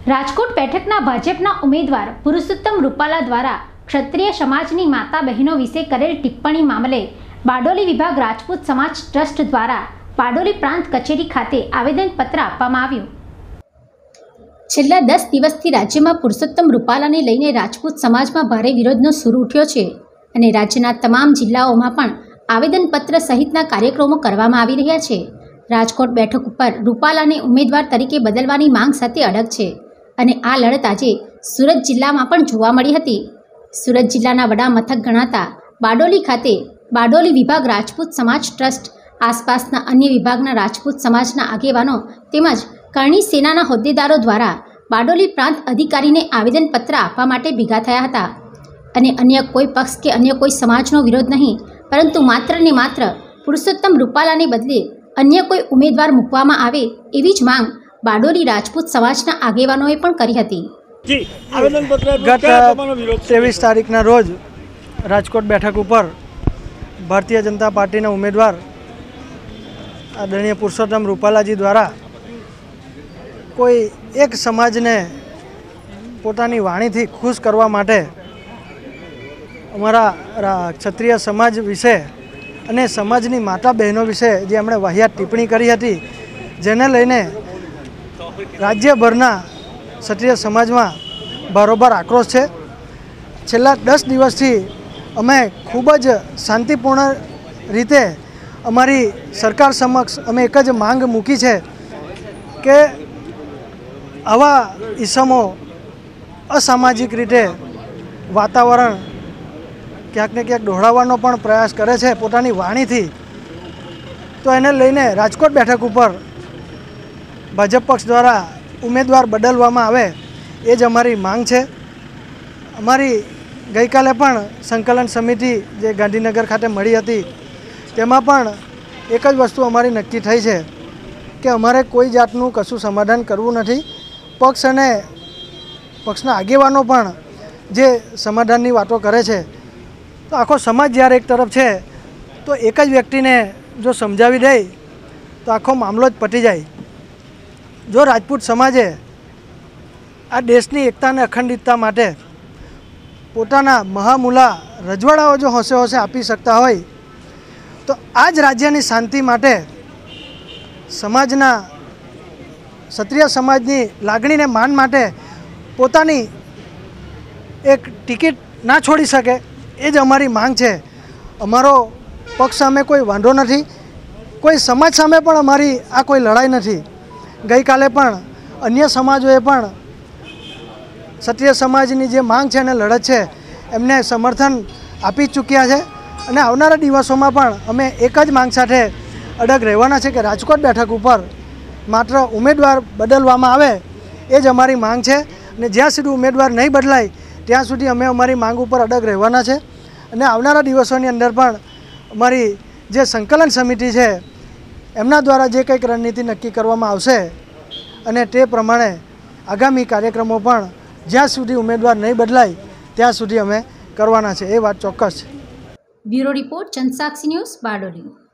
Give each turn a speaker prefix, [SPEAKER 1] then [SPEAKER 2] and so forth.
[SPEAKER 1] રાજકોટ બેઠકના ભાજપના ઉમેદવાર પુરુષોત્તમ રૂપાલા દ્વારા ક્ષત્રિય સમાજની માતા બહેનો વિશે કરેલ ટિપ્પણી મામલે બારડોલી વિભાગ રાજપૂત સમાજ ટ્રસ્ટ દ્વારા બારડોલી પ્રાંત કચેરી ખાતે આવેદનપત્ર આપવામાં આવ્યું। છેલ્લા 10 દિવસથી રાજ્યમાં પુરુષોત્તમ રૂપાલાને લઈને રાજપૂત સમાજમાં ભારે વિરોધનો સૂર ઉઠ્યો છે અને રાજ્યના તમામ જિલ્લાઓમાં પણ આવેદનપત્ર સહિતના કાર્યક્રમો કરવામાં આવી રહ્યા છે। રાજકોટ બેઠક ઉપર રૂપાલાને ઉમેદવાર તરીકે બદલવાની માંગ સાથે અડગ છે અને આ લડત આજે સુરત જિલ્લામાં પણ જોવા મળી હતી। સુરત જિલ્લાના વડા મથક ગણાતા બારડોલી ખાતે બારડોલી વિભાગ રાજપૂત સમાજ ટ્રસ્ટ આસપાસના અન્ય વિભાગના રાજપૂત સમાજના આગેવાનો તેમજ કરણી સેનાના હોદ્દેદારો દ્વારા બારડોલી પ્રાંત અધિકારીને આવેદનપત્ર આપવા માટે ભેગા થયા હતા અને અન્ય કોઈ પક્ષ કે અન્ય કોઈ સમાજનો વિરોધ નહીં, પરંતુ માત્ર ને માત્ર પુરુષોત્તમ રૂપાલાને બદલે અન્ય કોઈ ઉમેદવાર મૂકવામાં આવે એવી જ માંગ બારડોલી રાજપૂત સમાજના આગેવાનોએ પણ કરી હતી।
[SPEAKER 2] ગત 23 તારીખના રોજ રાજકોટ બેઠક ઉપર ભારતીય જનતા પાર્ટીના ઉમેદવાર આદરણીય પુરુષોત્તમ રૂપાલાજી દ્વારા કોઈ એક સમાજને પોતાની વાણીથી ખુશ કરવા માટે અમારા ક્ષત્રિય સમાજ વિશે અને સમાજની માતા બહેનો વિશે જે એમણે વાહિયાત ટિપ્પણી કરી હતી, જેને લઈને રાજ્યભરના ક્ષત્રિય સમાજમાં બારોબાર આક્રોશ છે। છેલ્લા 10 દિવસથી અમે ખૂબ જ શાંતિપૂર્ણ રીતે અમારી સરકાર સમક્ષ અમે એક જ માંગ મૂકી છે કે આવા ઈસમો અસામાજિક રીતે વાતાવરણ ક્યાંક ને ક્યાંક દોહરાવવાનો પણ પ્રયાસ કરે છે પોતાની વાણીથી, તો એને લઈને રાજકોટ બેઠક ઉપર ભાજપ પક્ષ દ્વારા ઉમેદવાર બદલવામાં આવે એ જ અમારી માંગ છે। અમારી ગઈકાલે પણ સંકલન સમિતિ જે ગાંધીનગર ખાતે મળી હતી, તેમાં પણ એક જ વસ્તુ અમારી નક્કી થઈ છે કે અમારે કોઈ જાતનું કશું સમાધાન કરવું નથી। પક્ષ અને પક્ષના આગેવાનો પણ જે સમાધાનની વાતો કરે છે, તો આખો સમાજ જ્યારે એક તરફ છે તો એક જ વ્યક્તિને જો સમજાવી દે તો આખો મામલો જ પતી જાય। જો રાજપૂત સમાજે આ દેશની એકતા અને અખંડિતતા માટે પોતાના મહામૂલા રજવાડાઓ જો હોંશે હોંશે આપી શકતા હોય, તો આ જ રાજ્યની શાંતિ માટે સમાજના ક્ષત્રિય સમાજની લાગણીને માન માટે પોતાની એક ટિકિટ ના છોડી શકે એ જ અમારી માંગ છે। અમારો પક્ષ સામે કોઈ વાંધો નથી, કોઈ સમાજ સામે પણ અમારી આ કોઈ લડાઈ નથી। ગઈકાલે પણ અન્ય સમાજોએ પણ ક્ષત્રિય સમાજની જે માંગ છે અને લડત છે એમને સમર્થન આપી ચૂક્યા છે અને આવનારા દિવસોમાં પણ અમે એક જ માંગ સાથે અડગ રહેવાના છે કે રાજકોટ બેઠક ઉપર માત્ર ઉમેદવાર બદલવામાં આવે એ જ અમારી માંગ છે અને જ્યાં સુધી ઉમેદવાર નહીં બદલાય ત્યાં સુધી અમે અમારી માંગ ઉપર અડગ રહેવાના છે અને આવનારા દિવસોની અંદર પણ અમારી જે સંકલન સમિતિ છે એમના દ્વારા જે કંઈક રણનીતિ નક્કી કરવામાં આવશે અને તે પ્રમાણે આગામી કાર્યક્રમો પણ જ્યાં સુધી ઉમેદવાર નહીં બદલાય ત્યાં સુધી અમે કરવાના છે, એ વાત ચોક્કસ છે।
[SPEAKER 1] Bureau report, Jansakshi news, Bardoli.